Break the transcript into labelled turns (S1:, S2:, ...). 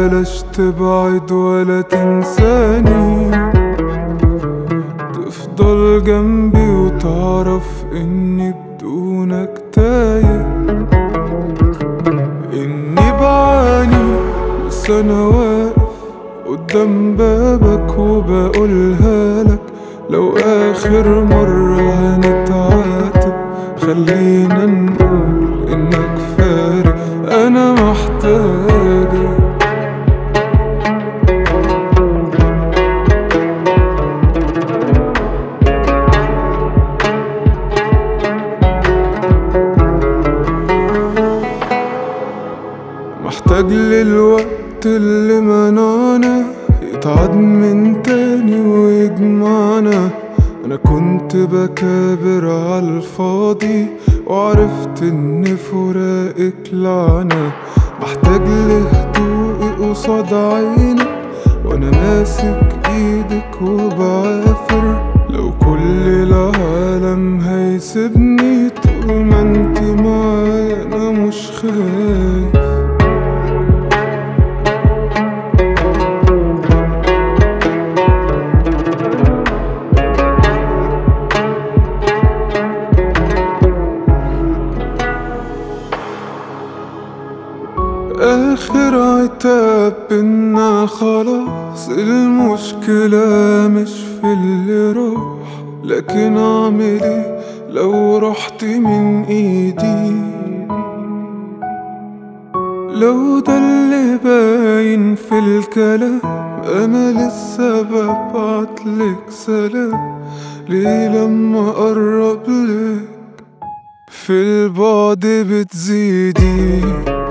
S1: بلاش تبعد ولا تنساني، تفضل جنبي وتعرف اني بدونك تايه، اني بعاني بس انا واقف قدام بابك وبقولها لك. لو آخر مرة هنتعاتب خلينا نقول إنك فارق، أنا محتاجك. محتاج للوقت اللي منعنا يتعاد من تاني ويجمعنا. أنا كنت بكابر عالفاضي وعرفت إن فراقك لعنة. محتاج لهدوء قصاد عينك وأنا ماسك إيدك وبعافر. لو كل العالم هيسيبني طول ما انت معايا أنا مش خايف. آخر عتاب بينا خلاص، المشكلة مش في اللي راح، لكن أعمل ايه لو رحت من ايدي؟ لو ده اللي باين في الكلام أنا لسه ببعتلك سلام. ليه لما أقرب لك في البعد بتزيدي؟